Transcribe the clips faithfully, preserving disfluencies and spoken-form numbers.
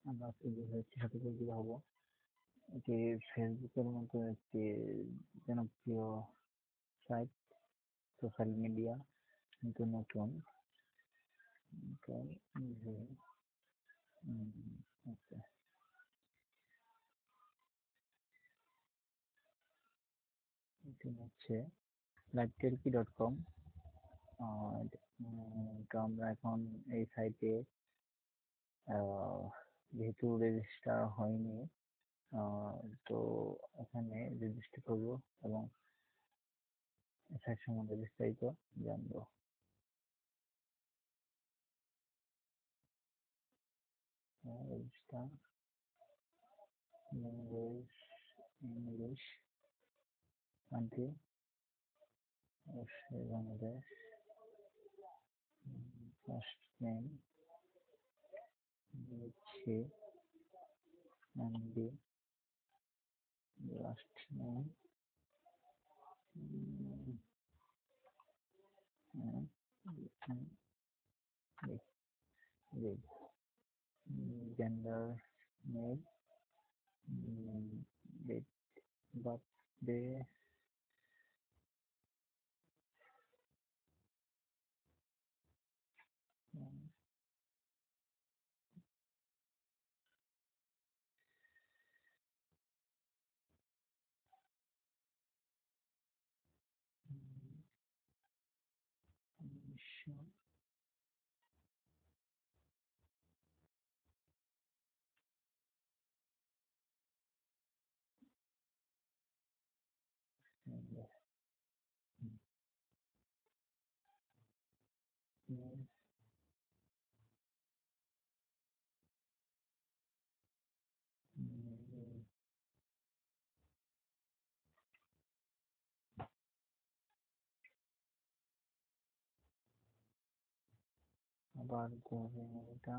আমরা আজকে যে সাইটটির সাথে পরিচিত হব, এটি ফেসবুকের মতো একটি জনপ্রিয় সাইট, সোশ্যাল মিডিয়া, কিন্তু নতুন। তো যে উম, আচ্ছা, এটি হচ্ছে লাইভটেলকি ডট কম। তো আমরা এখন এই সাইটে যেহেতু রেজিস্টার হয়নি, আহ, তো এখানে রেজিস্টার করবো এবং সাইট সম্বন্ধে বিস্তারিত জানবো। রেজিস্টার ল্যাঙ্গুয়েজ ইংলিশ, কান্ট্রি অবশ্যই বাংলাদেশ, ফার্স্ট নেম হচ্ছে MD, last name gender male, date birthday, আবার এটা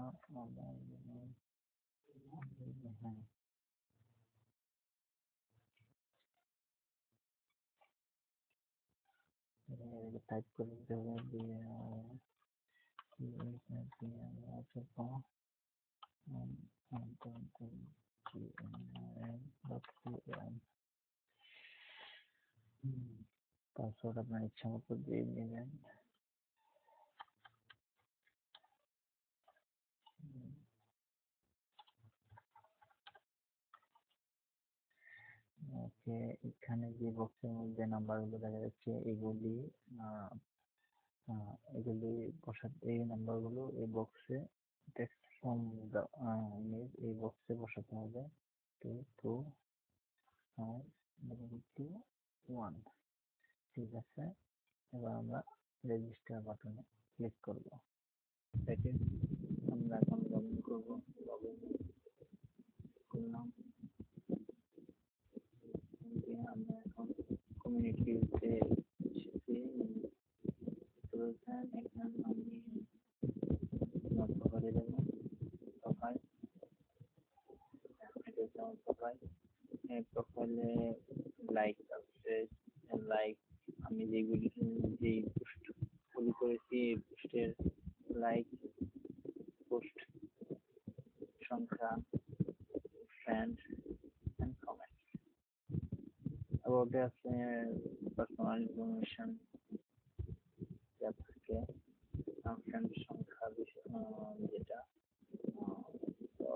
হ্যাঁ, টাইপ করে দিতে হবে দিয়ে পাসওয়ার্ড আপনার ইচ্ছা মতো দিয়ে নেবেন। ওকে, এখানে যে বক্সের মধ্যে নাম্বারগুলো দেখা যাচ্ছে, এগুলি আহ, আহ, এগুলি বসাতে, এই নাম্বারগুলো এই বক্সে টেক্সট ফর্ম এই বক্সে বসাতে হবে। Two two five two one. ঠিক আছে, এবার আমরা রেজিস্টার বাটনে ক্লিক করব। সেটি আমরা এখন লগ ইন করবো। লগ ইন করলাম, আমরা এখন কমিউনিটিতে এসেছি। এখানে আমি প্রোফাইলে দেবো, প্রোফাইল, এটা হচ্ছে আমার প্রোফাইল। এই প্রোফাইলে লাইক আছে, লাইক আমি যেগুলি যেই পোস্ট গুলি করেছি, এই পোস্টের লাইক, পোস্ট সংখ্যা, ফ্রেন্ড এন্ড কমেন্ট। about আছে পার্সোনাল ইনফরমেশন যা থাকে, ফ্রেন্ড সংখ্যা যেটা। তো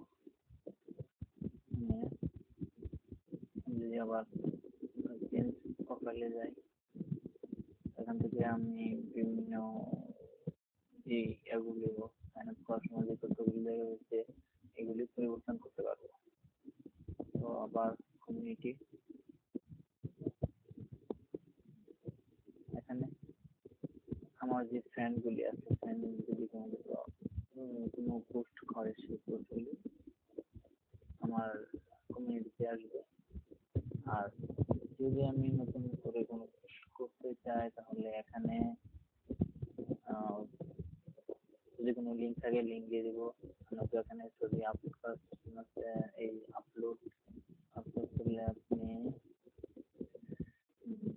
যদি আবার চেঞ্জ প্রোফাইলে যাই, এখান থেকে আমি বিভিন্ন যে এগুলি সাইন আপ করার সময় যে তথ্যগুলি রয়েছে এগুলি পরিবর্তন করতে পারবো। তো আবার কমিউনিটি, এখানে আমার যে ফ্রেন্ড গুলি আছে, ফ্রেন্ড যদি কোনো কোনো পোস্ট করে, সেই পোস্টগুলি আমার কমিউনিটিতে আসবে। আর যদি আমি নতুন করে কোনো পোস্ট করতে চাই, তাহলে এখানে যদি কোনো লিঙ্ক থাকে লিঙ্ক দিয়ে দিব। নয়তো এখানে ছবি আপলোড করার সিস্টেম আছে, এই আপলোড আপলোড করলে আপনি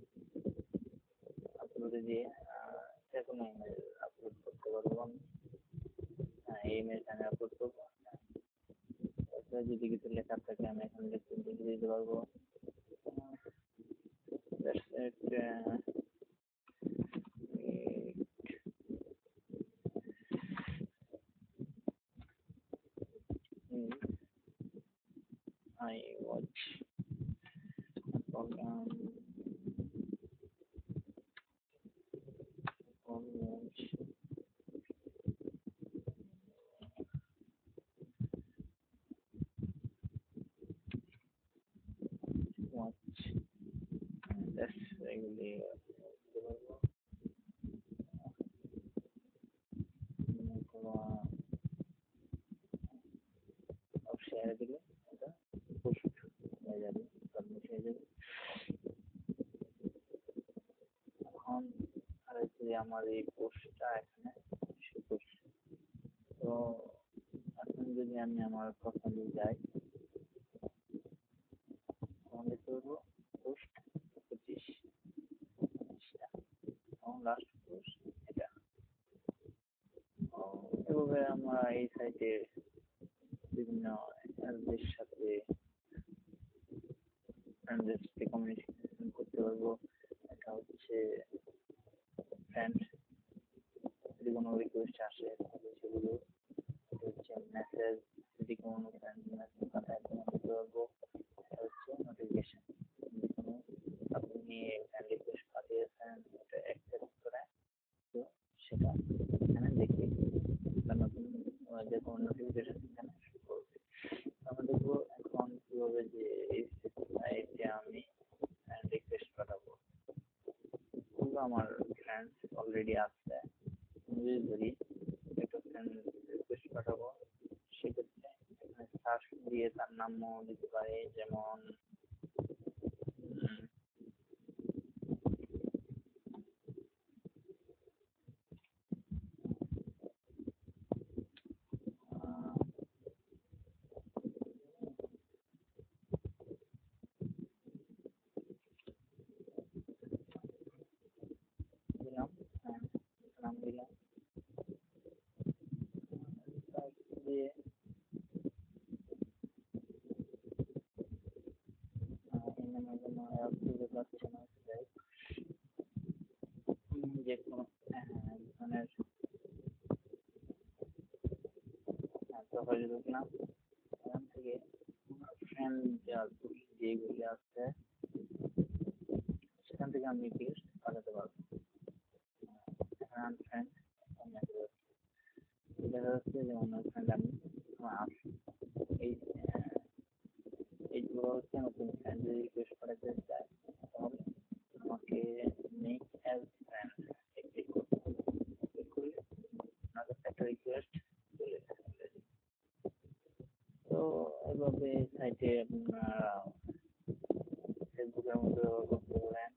আপলোডে দিয়ে যে কোনো ইমেল আপলোড করতে পারবো আমি। যদি কিছু লেখার থাকে আমি এখানে লিখে লিখে দিতে পারবো। That's it. Uh, I watch program on watch watch that's regularly share দিলে এটা পোস্ট হয়ে যাবে, সাবমিট হয়ে যাবে। এখন আর হচ্ছে আমার এই পোস্টটা এখানে পোস্ট, তো এখন যদি আমি আমার প্রোফাইলে যাই তাহলে করবো পোস্ট পঁচিশ, এবং লাস্ট পোস্ট এটা। এভাবে আমরা এই সাইটে বিভিন্ন অ্যাপদের সাথে ফ্রেন্ডদের সাথে কমিউনিকেশন করতে পারবো। এটা হচ্ছে ফ্রেন্ড, যদি কোনো রিকোয়েস্ট আসে তাহলে সেগুলো হচ্ছে মেসেজ, যদি কোনো ফ্রেন্ড মেসেজ পাঠায় তখন দিতে পারবো। এটা হচ্ছে নোটিফিকেশন, যদি কোনো আপনি ফ্রেন্ড রিকোয়েস্ট পাঠিয়েছেন এটা অ্যাকসেপ্ট করে তো সেটা এখানে দেখে বা নতুন যে কোনো নোটিফিকেশন এখানে শো করবে। আমরা দেখবো এখন কীভাবে যে এই সাইটে আমি ফ্রেন্ড রিকোয়েস্ট পাঠাবো। আমার ফ্রেন্ডস অলরেডি আছে, যদি ধরি একটা ফ্রেন্ড রিকোয়েস্ট পাঠাবো সেক্ষেত্রে এখানে সার্চ দিয়ে তার নামও দিতে পারি, যেমন দিলাম, নাম দিলাম দিয়ে যে কোনো ধরনের প্রোফাইলে ঢুকলাম, এখান থেকে ফ্রেন্ড যেগুলি আছে সেখান থেকে আমি রিকোয়েস্ট পাঠাতে পারবো। ফ্রেন্ড দেখা যাচ্ছে যে অন্য ফ্রেন্ড আমি এই এইগুলো হচ্ছে নতুন ফ্রেন্ড যদি রিকোয়েস্ট পাঠাতে চাই তাহলে আমাকে মেক অ্যাজ ফ্রেন্ড ক্লিক করতে হবে। ক্লিক করলে আমার কাছে একটা রিকোয়েস্ট চলে আসবে। তো এভাবে সাইটে আপনারা ফেসবুকের মধ্যে ব্যবহার করতে পারেন।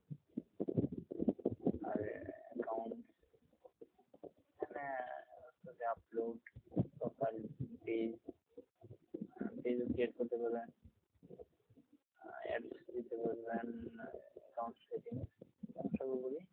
আর অ্যাকাউন্ট এখানে upload profile page page create করতে পারেন, অ্যাডস দিতে পারবেন, অ্যাকাউন্ট সেটিংস সর্বোপরি